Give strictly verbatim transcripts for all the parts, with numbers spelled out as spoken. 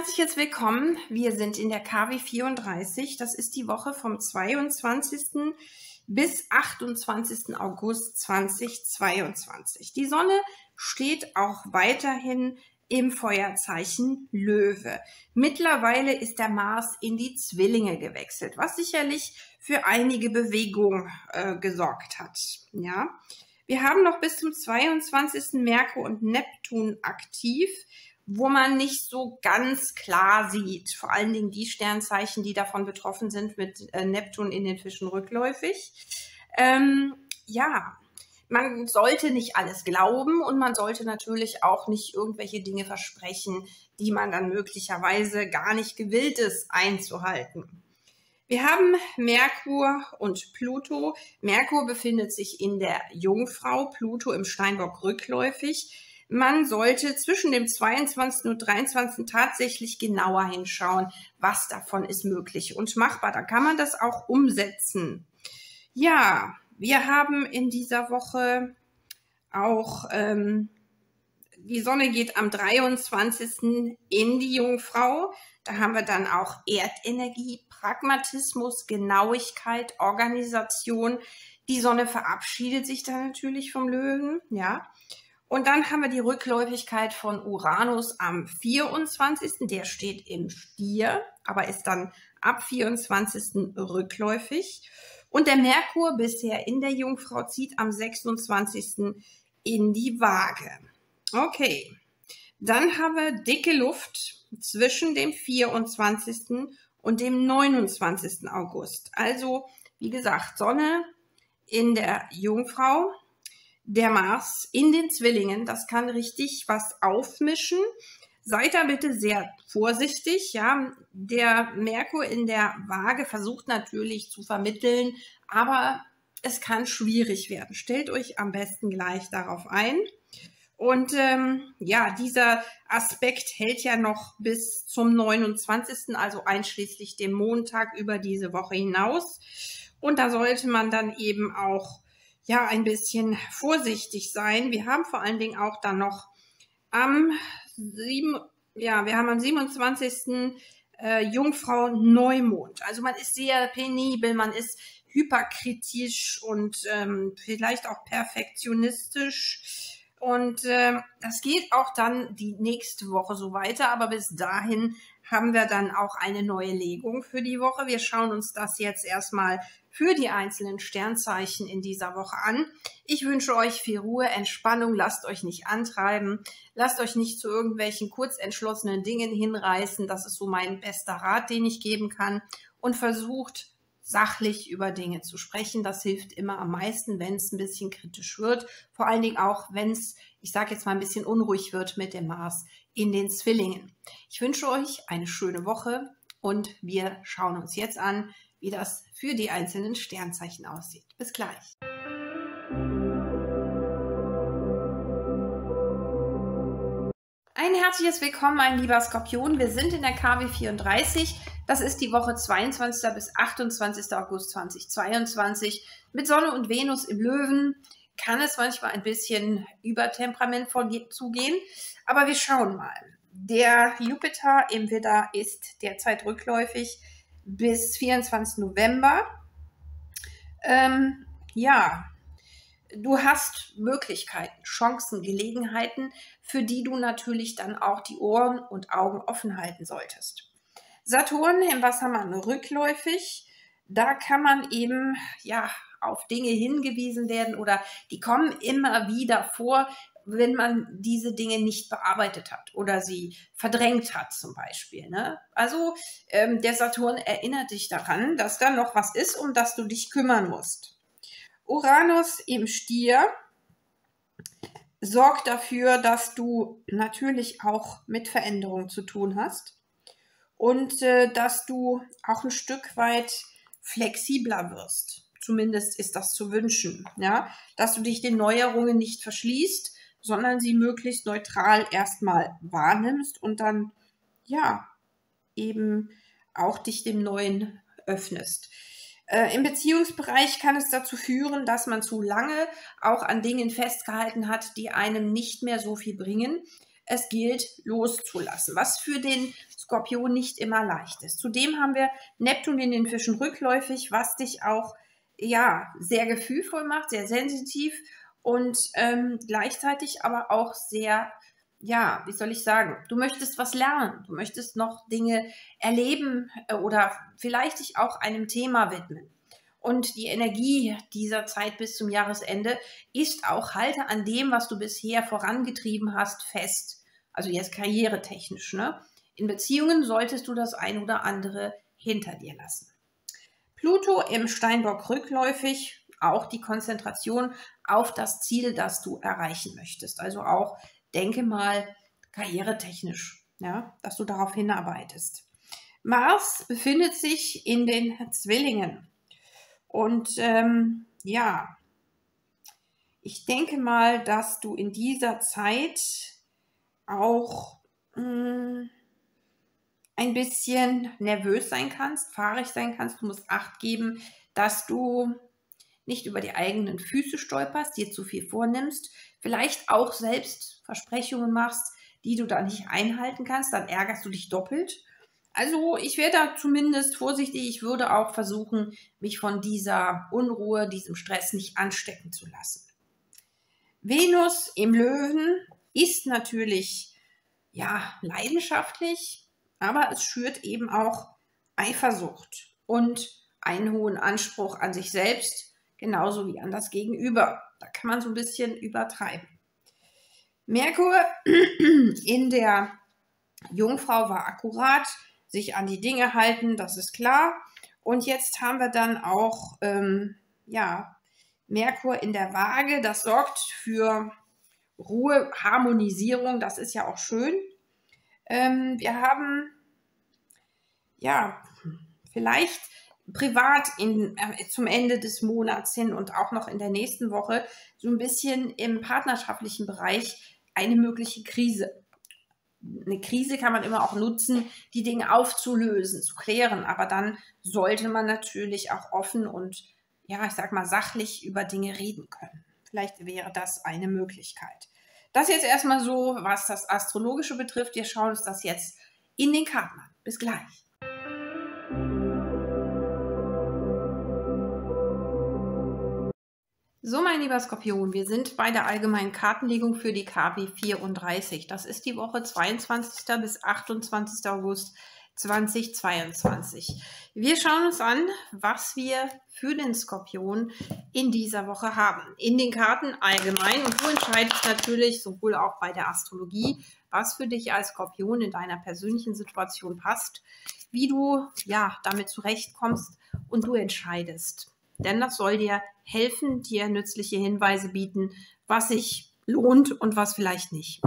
herzliches Willkommen. Wir sind in der K W vierunddreißig. Das ist die Woche vom zweiundzwanzigsten bis achtundzwanzigsten August zweitausendzweiundzwanzig. Die Sonne steht auch weiterhin im Feuerzeichen Löwe. Mittlerweile ist der Mars in die Zwillinge gewechselt, was sicherlich für einige Bewegung äh, gesorgt hat. Ja, wir haben noch bis zum zweiundzwanzigsten Merkur und Neptun aktiv, wo man nicht so ganz klar sieht. Vor allen Dingen die Sternzeichen, die davon betroffen sind, mit äh, Neptun in den Fischen rückläufig. Ähm, ja, man sollte nicht alles glauben und man sollte natürlich auch nicht irgendwelche Dinge versprechen, die man dann möglicherweise gar nicht gewillt ist einzuhalten. Wir haben Merkur und Pluto. Merkur befindet sich in der Jungfrau, Pluto im Steinbock rückläufig. Man sollte zwischen dem zweiundzwanzigsten und dreiundzwanzigsten tatsächlich genauer hinschauen, was davon ist möglich und machbar. Da kann man das auch umsetzen. Ja, wir haben in dieser Woche auch, ähm, die Sonne geht am dreiundzwanzigsten in die Jungfrau. Da haben wir dann auch Erdenergie, Pragmatismus, Genauigkeit, Organisation. Die Sonne verabschiedet sich dann natürlich vom Löwen, ja. Und dann haben wir die Rückläufigkeit von Uranus am vierundzwanzigsten Der steht im Stier, aber ist dann ab vierundzwanzigsten rückläufig. Und der Merkur, bisher in der Jungfrau, zieht am sechsundzwanzigsten in die Waage. Okay, dann haben wir dicke Luft zwischen dem vierundzwanzigsten und dem neunundzwanzigsten August. Also, wie gesagt, Sonne in der Jungfrau, der Mars in den Zwillingen, das kann richtig was aufmischen. Seid da bitte sehr vorsichtig, ja. Der Merkur in der Waage versucht natürlich zu vermitteln, aber es kann schwierig werden. Stellt euch am besten gleich darauf ein. Und ähm, ja, dieser Aspekt hält ja noch bis zum neunundzwanzigsten, also einschließlich dem Montag über diese Woche hinaus. Und da sollte man dann eben auch ja ein bisschen vorsichtig sein. Wir haben vor allen Dingen auch dann noch am sieben, ja, wir haben am siebenundzwanzigsten Äh, Jungfrau Neumond. Also man ist sehr penibel, man ist hyperkritisch und ähm, vielleicht auch perfektionistisch. Und äh, das geht auch dann die nächste Woche so weiter, aber bis dahin haben wir dann auch eine neue Legung für die Woche. Wir schauen uns das jetzt erstmal für die einzelnen Sternzeichen in dieser Woche an. Ich wünsche euch viel Ruhe, Entspannung, lasst euch nicht antreiben, lasst euch nicht zu irgendwelchen kurzentschlossenen Dingen hinreißen. Das ist so mein bester Rat, den ich geben kann. Und versucht, sachlich über Dinge zu sprechen. Das hilft immer am meisten, wenn es ein bisschen kritisch wird. Vor allen Dingen auch, wenn es, ich sage jetzt mal, ein bisschen unruhig wird mit dem Mars in den Zwillingen. Ich wünsche euch eine schöne Woche und wir schauen uns jetzt an, wie das für die einzelnen Sternzeichen aussieht. Bis gleich. Ein herzliches Willkommen, mein lieber Skorpion. Wir sind in der K W vierunddreißig. Das ist die Woche zweiundzwanzigsten bis achtundzwanzigsten August zweitausendzweiundzwanzig. Mit Sonne und Venus im Löwen kann es manchmal ein bisschen übertemperamentvoll zugehen. Aber wir schauen mal. Der Jupiter im Widder ist derzeit rückläufig bis vierundzwanzigsten November. Ähm, ja, du hast Möglichkeiten, Chancen, Gelegenheiten, für die du natürlich dann auch die Ohren und Augen offen halten solltest. Saturn im Wassermann rückläufig, da kann man eben ja auf Dinge hingewiesen werden oder die kommen immer wieder vor, wenn man diese Dinge nicht bearbeitet hat oder sie verdrängt hat zum Beispiel. Ne? Also ähm, der Saturn erinnert dich daran, dass da noch was ist, um das du dich kümmern musst. Uranus im Stier sorgt dafür, dass du natürlich auch mit Veränderungen zu tun hast und äh, dass du auch ein Stück weit flexibler wirst. Zumindest ist das zu wünschen, ja? Dass du dich den Neuerungen nicht verschließt, sondern sie möglichst neutral erstmal wahrnimmst und dann, ja, eben auch dich dem Neuen öffnest. Äh, im Beziehungsbereich kann es dazu führen, dass man zu lange auch an Dingen festgehalten hat, die einem nicht mehr so viel bringen. es gilt loszulassen, was für den Skorpion nicht immer leicht ist. Zudem haben wir Neptun in den Fischen rückläufig, was dich auch ja, sehr gefühlvoll macht, sehr sensitiv und ähm, gleichzeitig aber auch sehr, ja, wie soll ich sagen, du möchtest was lernen, du möchtest noch Dinge erleben äh, oder vielleicht dich auch einem Thema widmen. Und die Energie dieser Zeit bis zum Jahresende ist auch, halte an dem, was du bisher vorangetrieben hast, fest. Also jetzt karrieretechnisch, ne? In Beziehungen solltest du das ein oder andere hinter dir lassen. Pluto im Steinbock rückläufig, auch die Konzentration auf das Ziel, das du erreichen möchtest. Also auch, denke mal, karrieretechnisch, ja, dass du darauf hinarbeitest. Mars befindet sich in den Zwillingen. Und ähm, ja, ich denke mal, dass du in dieser Zeit auch mh, ein bisschen nervös sein kannst, fahrig sein kannst. Du musst Acht geben, dass du nicht über die eigenen Füße stolperst, dir zu viel vornimmst, vielleicht auch selbst Versprechungen machst, die du dann nicht einhalten kannst, dann ärgerst du dich doppelt. Also ich wäre da zumindest vorsichtig, ich würde auch versuchen, mich von dieser Unruhe, diesem Stress nicht anstecken zu lassen. Venus im Löwen ist natürlich, ja, leidenschaftlich, aber es schürt eben auch Eifersucht und einen hohen Anspruch an sich selbst, genauso wie an das Gegenüber. Da kann man so ein bisschen übertreiben. Merkur in der Jungfrau war akkurat, sich an die Dinge halten, das ist klar. Und jetzt haben wir dann auch ähm, ja, Merkur in der Waage, das sorgt für Ruhe, Harmonisierung, das ist ja auch schön. Ähm, wir haben ja vielleicht privat in, äh, zum Ende des Monats hin und auch noch in der nächsten Woche so ein bisschen im partnerschaftlichen Bereich eine mögliche Krise. Eine Krise kann man immer auch nutzen, die Dinge aufzulösen, zu klären. Aber dann sollte man natürlich auch offen und, ja, ich sag mal, sachlich über Dinge reden können. Vielleicht wäre das eine Möglichkeit. Das jetzt erstmal so, was das Astrologische betrifft. Wir schauen uns das jetzt in den Karten an. Bis gleich. So, mein lieber Skorpion, wir sind bei der allgemeinen Kartenlegung für die K W vierunddreißig. Das ist die Woche zweiundzwanzigsten bis achtundzwanzigsten August zweitausendzweiundzwanzig. Wir schauen uns an, was wir für den Skorpion in dieser Woche haben. In den Karten allgemein, und du entscheidest natürlich sowohl auch bei der Astrologie, was für dich als Skorpion in deiner persönlichen Situation passt, wie du ja damit zurechtkommst, und du entscheidest. Denn das soll dir helfen, dir nützliche Hinweise bieten, was sich lohnt und was vielleicht nicht.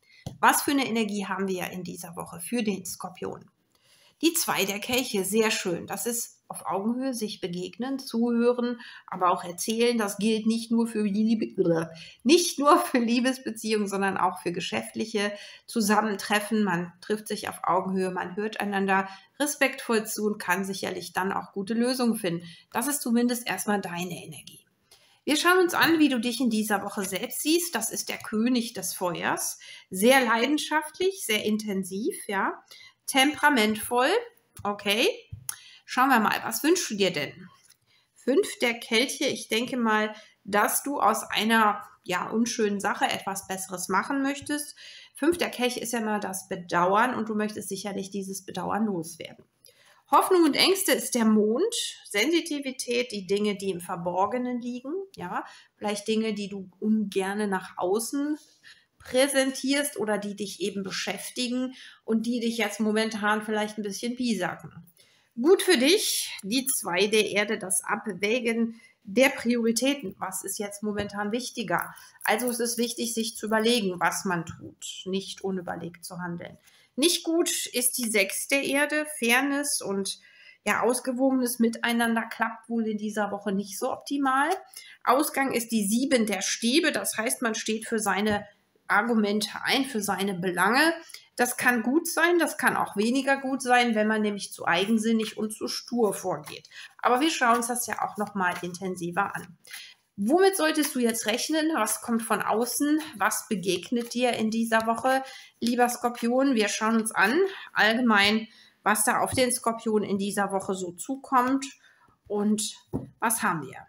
Was für eine Energie haben wir in dieser Woche für den Skorpion? Die zwei der Kelche, sehr schön. Das ist auf Augenhöhe, sich begegnen, zuhören, aber auch erzählen. Das gilt nicht nur für Liebe, nicht nur für Liebesbeziehungen, sondern auch für geschäftliche Zusammentreffen. Man trifft sich auf Augenhöhe, man hört einander respektvoll zu und kann sicherlich dann auch gute Lösungen finden. Das ist zumindest erstmal deine Energie. Wir schauen uns an, wie du dich in dieser Woche selbst siehst. Das ist der König des Feuers. Sehr leidenschaftlich, sehr intensiv, ja. Temperamentvoll. Okay. Schauen wir mal, was wünschst du dir denn? Fünf der Kelche. Ich denke mal, dass du aus einer ja, unschönen Sache etwas Besseres machen möchtest. Fünf der Kelche ist ja mal das Bedauern und du möchtest sicherlich dieses Bedauern loswerden. Hoffnung und Ängste ist der Mond, Sensitivität, die Dinge, die im Verborgenen liegen, ja, vielleicht Dinge, die du ungerne nach außen präsentierst oder die dich eben beschäftigen und die dich jetzt momentan vielleicht ein bisschen piesacken. Gut für dich, die zwei der Erde, das Abwägen der Prioritäten. Was ist jetzt momentan wichtiger? Also es ist wichtig, sich zu überlegen, was man tut, nicht unüberlegt zu handeln. Nicht gut ist die sechs der Erde, Fairness und ja, ausgewogenes Miteinander klappt wohl in dieser Woche nicht so optimal. Ausgang ist die sieben der Stäbe, das heißt, man steht für seine Argumente ein, für seine Belange. Das kann gut sein, das kann auch weniger gut sein, wenn man nämlich zu eigensinnig und zu stur vorgeht. Aber wir schauen uns das ja auch noch mal intensiver an. Womit solltest du jetzt rechnen? Was kommt von außen? Was begegnet dir in dieser Woche, lieber Skorpion? Wir schauen uns an, allgemein, was da auf den Skorpion in dieser Woche so zukommt. Und was haben wir?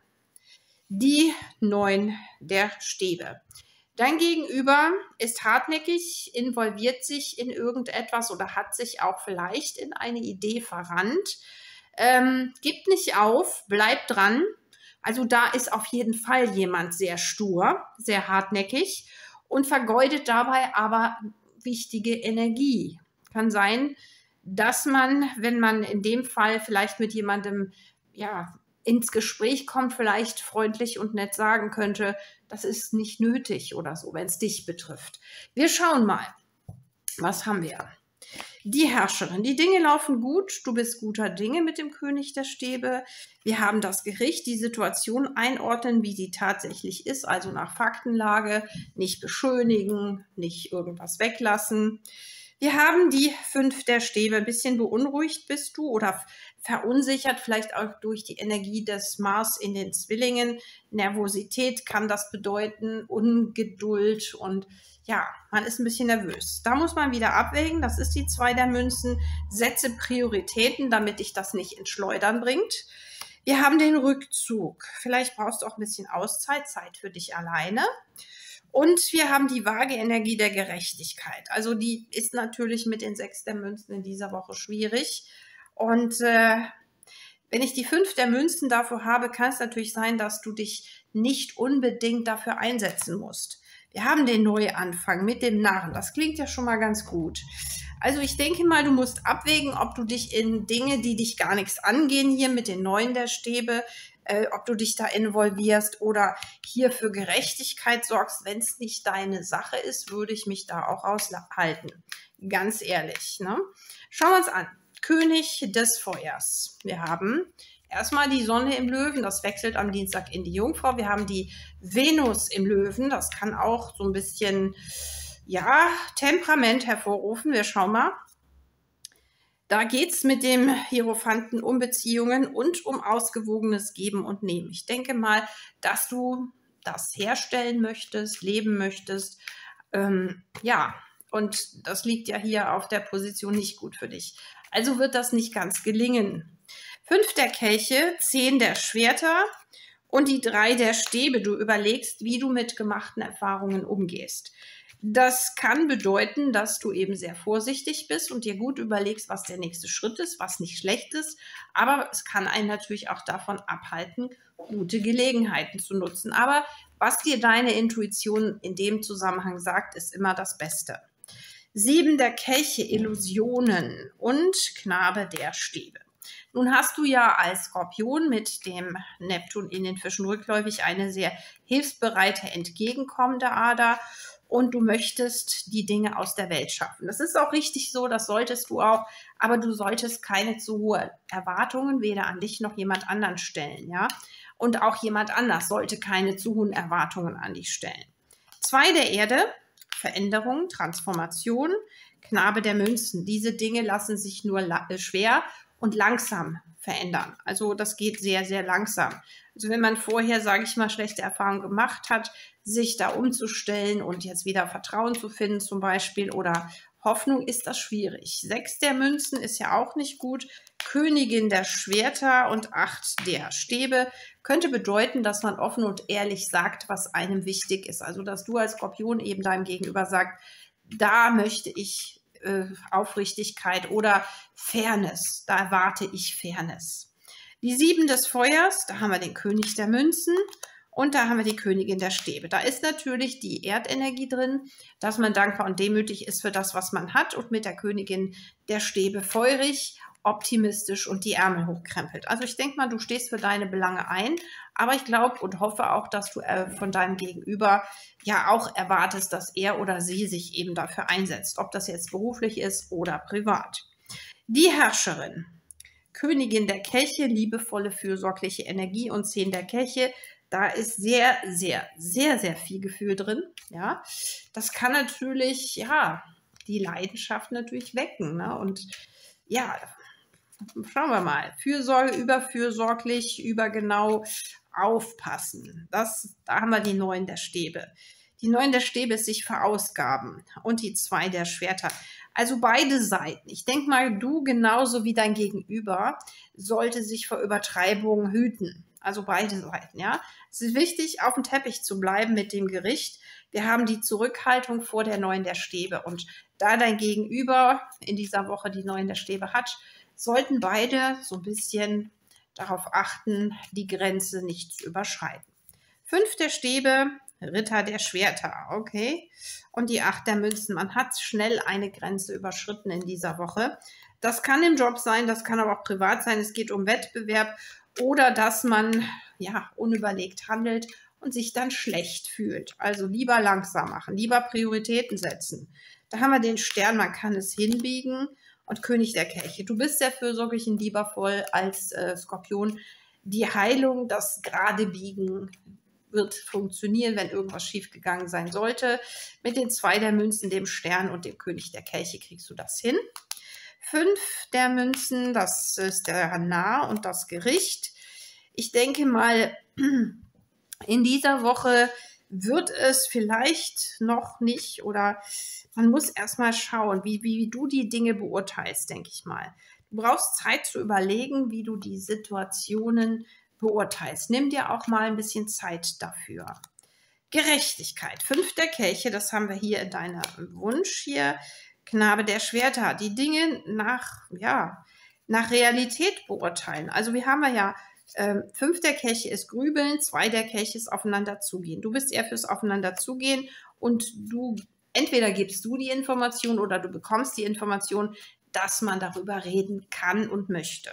Die neun der Stäbe. Dein Gegenüber ist hartnäckig, involviert sich in irgendetwas oder hat sich auch vielleicht in eine Idee verrannt. Ähm, gibt nicht auf, bleibt dran. Also da ist auf jeden Fall jemand sehr stur, sehr hartnäckig und vergeudet dabei aber wichtige Energie. Kann sein, dass man, wenn man in dem Fall vielleicht mit jemandem ja, ins Gespräch kommt, vielleicht freundlich und nett sagen könnte, das ist nicht nötig oder so, wenn es dich betrifft. Wir schauen mal, was haben wir? Die Herrscherin. Die Dinge laufen gut. Du bist guter Dinge mit dem König der Stäbe. Wir haben das Gericht, die Situation einordnen, wie sie tatsächlich ist, also nach Faktenlage, nicht beschönigen, nicht irgendwas weglassen. Wir haben die fünf der Stäbe. Ein bisschen beunruhigt bist du oder verunsichert, vielleicht auch durch die Energie des Mars in den Zwillingen. Nervosität kann das bedeuten, Ungeduld und ja, man ist ein bisschen nervös. Da muss man wieder abwägen, das ist die zwei der Münzen. Setze Prioritäten, damit dich das nicht ins Schleudern bringt. Wir haben den Rückzug. Vielleicht brauchst du auch ein bisschen Auszeit, Zeit für dich alleine. Und wir haben die vage Energie der Gerechtigkeit. Also die ist natürlich mit den sechs der Münzen in dieser Woche schwierig. Und äh, wenn ich die fünf der Münzen dafür habe, kann es natürlich sein, dass du dich nicht unbedingt dafür einsetzen musst. Wir haben den Neuanfang mit dem Narren. Das klingt ja schon mal ganz gut. Also ich denke mal, du musst abwägen, ob du dich in Dinge, die dich gar nichts angehen, hier mit den Neuen der Stäbe, äh, ob du dich da involvierst oder hier für Gerechtigkeit sorgst. Wenn es nicht deine Sache ist, würde ich mich da auch raushalten. Ganz ehrlich. Ne? Schauen wir uns an. König des Feuers. Wir haben erstmal die Sonne im Löwen, das wechselt am Dienstag in die Jungfrau. Wir haben die Venus im Löwen, das kann auch so ein bisschen, ja, Temperament hervorrufen. Wir schauen mal. Da geht es mit dem Hierophanten um Beziehungen und um ausgewogenes Geben und Nehmen. Ich denke mal, dass du das herstellen möchtest, leben möchtest. Ähm, ja, und das liegt ja hier auf der Position nicht gut für dich. Also wird das nicht ganz gelingen. Fünf der Kelche, zehn der Schwerter und die drei der Stäbe. Du überlegst, wie du mit gemachten Erfahrungen umgehst. Das kann bedeuten, dass du eben sehr vorsichtig bist und dir gut überlegst, was der nächste Schritt ist, was nicht schlecht ist. Aber es kann einen natürlich auch davon abhalten, gute Gelegenheiten zu nutzen. Aber was dir deine Intuition in dem Zusammenhang sagt, ist immer das Beste. Sieben der Kelche, Illusionen und Knabe der Stäbe. Nun hast du ja als Skorpion mit dem Neptun in den Fischen rückläufig eine sehr hilfsbereite, entgegenkommende Ader und du möchtest die Dinge aus der Welt schaffen. Das ist auch richtig so, das solltest du auch, aber du solltest keine zu hohen Erwartungen weder an dich noch jemand anderen stellen, ja? Und auch jemand anders sollte keine zu hohen Erwartungen an dich stellen. Zwei der Erde, Veränderung, Transformation, Knabe der Münzen. Diese Dinge lassen sich nur schwer und langsam verändern. Also das geht sehr, sehr langsam. Also wenn man vorher, sage ich mal, schlechte Erfahrungen gemacht hat, sich da umzustellen und jetzt wieder Vertrauen zu finden zum Beispiel oder Hoffnung, ist das schwierig. Sechs der Münzen ist ja auch nicht gut. Königin der Schwerter und acht der Stäbe könnte bedeuten, dass man offen und ehrlich sagt, was einem wichtig ist. Also dass du als Skorpion eben deinem Gegenüber sagst, da möchte ich äh, Aufrichtigkeit oder Fairness. Da erwarte ich Fairness. Die sieben des Feuers, da haben wir den König der Münzen. Und da haben wir die Königin der Stäbe. Da ist natürlich die Erdenergie drin, dass man dankbar und demütig ist für das, was man hat. Und mit der Königin der Stäbe feurig, optimistisch und die Ärmel hochkrempelt. Also ich denke mal, du stehst für deine Belange ein. Aber ich glaube und hoffe auch, dass du äh, von deinem Gegenüber ja auch erwartest, dass er oder sie sich eben dafür einsetzt. Ob das jetzt beruflich ist oder privat. Die Herrscherin. Königin der Kelche, liebevolle, fürsorgliche Energie und zehn der Kelche. Da ist sehr, sehr, sehr, sehr viel Gefühl drin. Ja, das kann natürlich, ja, die Leidenschaft natürlich wecken. Ne? Und ja, schauen wir mal. Fürsorge, überfürsorglich, übergenau. aufpassen. Das, da haben wir die neun der Stäbe. Die neun der Stäbe ist sich verausgaben und die zwei der Schwerter. Also beide Seiten. Ich denke mal, du genauso wie dein Gegenüber sollte sich vor Übertreibungen hüten. Also beide Seiten, ja. Es ist wichtig, auf dem Teppich zu bleiben mit dem Gericht. Wir haben die Zurückhaltung vor der neun der Stäbe. Und da dein Gegenüber in dieser Woche die neun der Stäbe hat, sollten beide so ein bisschen darauf achten, die Grenze nicht zu überschreiten. fünf der Stäbe, Ritter der Schwerter, okay. Und die acht der Münzen. Man hat schnell eine Grenze überschritten in dieser Woche. Das kann im Job sein, das kann aber auch privat sein. Es geht um Wettbewerb oder dass man ja unüberlegt handelt und sich dann schlecht fühlt. Also lieber langsam machen, lieber Prioritäten setzen. Da haben wir den Stern, man kann es hinbiegen. Und König der Kelche. Du bist sehr fürsorglich und liebevoll als äh, Skorpion. Die Heilung, das gerade Biegen wird funktionieren, wenn irgendwas schiefgegangen sein sollte. Mit den zwei der Münzen, dem Stern und dem König der Kelche kriegst du das hin. Fünf der Münzen, das ist der Narr und das Gericht. Ich denke mal, in dieser Woche wird es vielleicht noch nicht oder man muss erstmal schauen, wie, wie, wie du die Dinge beurteilst, denke ich mal. Du brauchst Zeit zu überlegen, wie du die Situationen beurteilst. Nimm dir auch mal ein bisschen Zeit dafür. Gerechtigkeit. Fünf der Kelche, das haben wir hier in deinem Wunsch hier. Knabe der Schwerter. Die Dinge nach, ja, nach Realität beurteilen. Also wir haben ja Ähm, fünf der Kelche ist grübeln, zwei der Kelche ist aufeinander zugehen. Du bist eher fürs Aufeinander zugehen und du, entweder gibst du die Information oder du bekommst die Information, dass man darüber reden kann und möchte.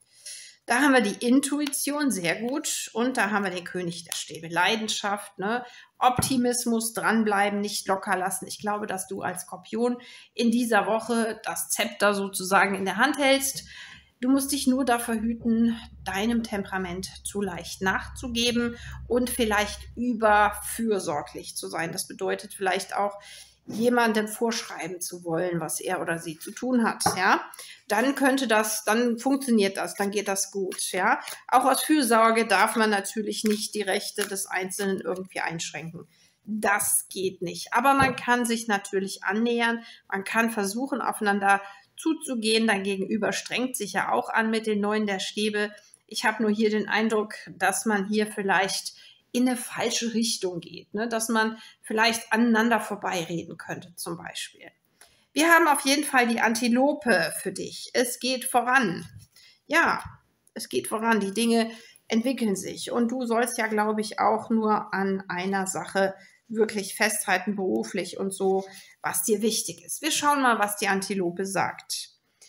Da haben wir die Intuition, sehr gut. Und da haben wir den König der Stäbe, Leidenschaft, ne? Optimismus, dranbleiben, nicht locker lassen. Ich glaube, dass du als Skorpion in dieser Woche das Zepter sozusagen in der Hand hältst. Du musst dich nur davor hüten, deinem Temperament zu leicht nachzugeben und vielleicht überfürsorglich zu sein. Das bedeutet vielleicht auch, jemandem vorschreiben zu wollen, was er oder sie zu tun hat, ja. Dann könnte das, dann funktioniert das, dann geht das gut, ja. Auch aus Fürsorge darf man natürlich nicht die Rechte des Einzelnen irgendwie einschränken. Das geht nicht. Aber man kann sich natürlich annähern, man kann versuchen, aufeinander zuzugehen. Dein Gegenüber strengt sich ja auch an mit den neun der Stäbe. Ich habe nur hier den Eindruck, dass man hier vielleicht in eine falsche Richtung geht, ne? Dass man vielleicht aneinander vorbeireden könnte zum Beispiel. Wir haben auf jeden Fall die Antilope für dich. Es geht voran. Ja, es geht voran. Die Dinge entwickeln sich. Und du sollst ja, glaube ich, auch nur an einer Sache wirklich festhalten, beruflich und so, was dir wichtig ist. Wir schauen mal, was die Antilope sagt.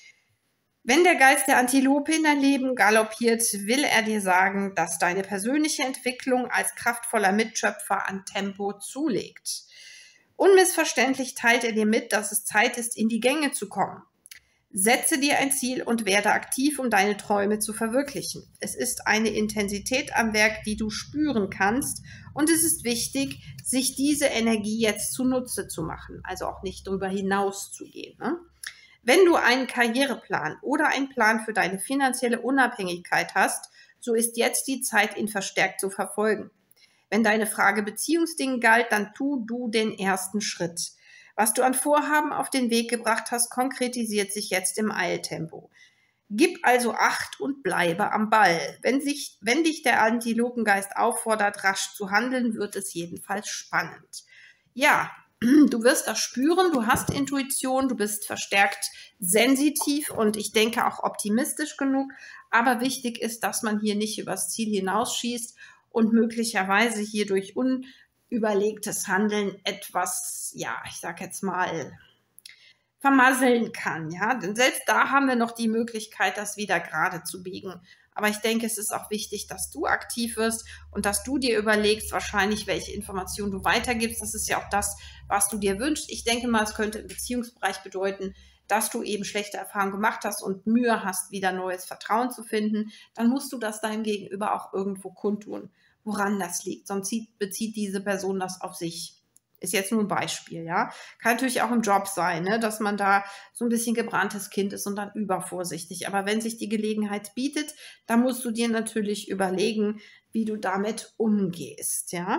Wenn der Geist der Antilope in dein Leben galoppiert, will er dir sagen, dass deine persönliche Entwicklung als kraftvoller Mitschöpfer an Tempo zulegt. Unmissverständlich teilt er dir mit, dass es Zeit ist, in die Gänge zu kommen. Setze dir ein Ziel und werde aktiv, um deine Träume zu verwirklichen. Es ist eine Intensität am Werk, die du spüren kannst, und es ist wichtig, sich diese Energie jetzt zunutze zu machen, also auch nicht darüber hinaus zu gehen, ne? Wenn du einen Karriereplan oder einen Plan für deine finanzielle Unabhängigkeit hast, so ist jetzt die Zeit, ihn verstärkt zu verfolgen. Wenn deine Frage Beziehungsdingen galt, dann tu du den ersten Schritt. Was du an Vorhaben auf den Weg gebracht hast, konkretisiert sich jetzt im Eiltempo. Gib also Acht und bleibe am Ball. Wenn, sich, wenn dich der Antilopengeist auffordert, rasch zu handeln, wird es jedenfalls spannend. Ja, du wirst das spüren, du hast Intuition, du bist verstärkt sensitiv und ich denke auch optimistisch genug. Aber wichtig ist, dass man hier nicht übers Ziel hinausschießt und möglicherweise hier durch unüberlegtes Handeln etwas, ja, ich sag jetzt mal, vermasseln kann, ja, denn selbst da haben wir noch die Möglichkeit, das wieder gerade zu biegen. Aber ich denke, es ist auch wichtig, dass du aktiv wirst und dass du dir überlegst, wahrscheinlich, welche Informationen du weitergibst. Das ist ja auch das, was du dir wünschst. Ich denke mal, es könnte im Beziehungsbereich bedeuten, dass du eben schlechte Erfahrungen gemacht hast und Mühe hast, wieder neues Vertrauen zu finden. Dann musst du das deinem Gegenüber auch irgendwo kundtun, woran das liegt. Sonst bezieht diese Person das auf sich. Ist jetzt nur ein Beispiel, ja. Kann natürlich auch im Job sein, ne, dass man da so ein bisschen gebranntes Kind ist und dann übervorsichtig. Aber wenn sich die Gelegenheit bietet, dann musst du dir natürlich überlegen, wie du damit umgehst, ja.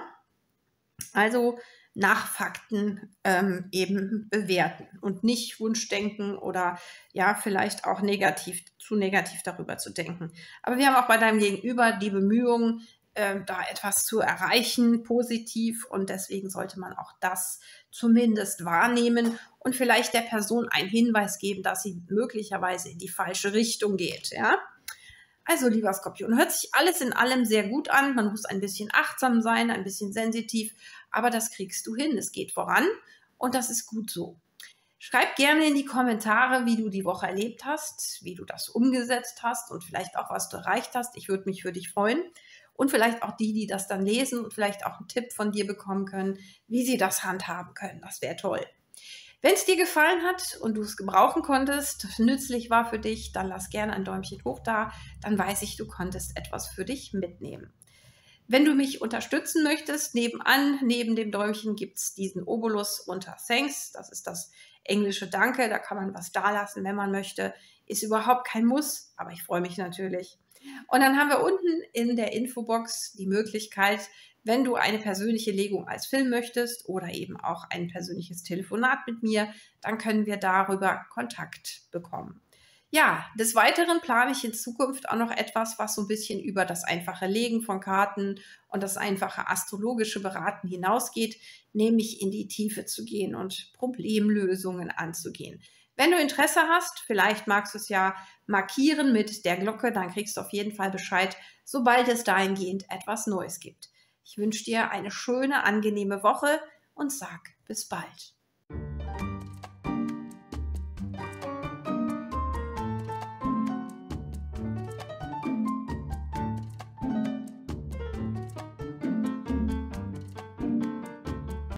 Also nach Fakten ähm, eben bewerten und nicht Wunschdenken oder ja, vielleicht auch negativ, zu negativ darüber zu denken. Aber wir haben auch bei deinem Gegenüber die Bemühungen, äh, da etwas zu erreichen, positiv, und deswegen sollte man auch das zumindest wahrnehmen und vielleicht der Person einen Hinweis geben, dass sie möglicherweise in die falsche Richtung geht, ja. Also, lieber Skorpion, hört sich alles in allem sehr gut an. Man muss ein bisschen achtsam sein, ein bisschen sensitiv, aber das kriegst du hin. Es geht voran und das ist gut so. Schreib gerne in die Kommentare, wie du die Woche erlebt hast, wie du das umgesetzt hast und vielleicht auch, was du erreicht hast. Ich würde mich für dich freuen. Und vielleicht auch die, die das dann lesen und vielleicht auch einen Tipp von dir bekommen können, wie sie das handhaben können. Das wäre toll. Wenn es dir gefallen hat und du es gebrauchen konntest, nützlich war für dich, dann lass gerne ein Däumchen hoch da. Dann weiß ich, du konntest etwas für dich mitnehmen. Wenn du mich unterstützen möchtest, nebenan, neben dem Däumchen gibt es diesen Obolus unter Thanks. Das ist das englische Danke. Da kann man was dalassen, wenn man möchte. Ist überhaupt kein Muss, aber ich freue mich natürlich. Und dann haben wir unten in der Infobox die Möglichkeit, wenn du eine persönliche Legung als Film möchtest oder eben auch ein persönliches Telefonat mit mir, dann können wir darüber Kontakt bekommen. Ja, des Weiteren plane ich in Zukunft auch noch etwas, was so ein bisschen über das einfache Legen von Karten und das einfache astrologische Beraten hinausgeht, nämlich in die Tiefe zu gehen und Problemlösungen anzugehen. Wenn du Interesse hast, vielleicht magst du es ja markieren mit der Glocke, dann kriegst du auf jeden Fall Bescheid, sobald es dahingehend etwas Neues gibt. Ich wünsche dir eine schöne, angenehme Woche und sag bis bald.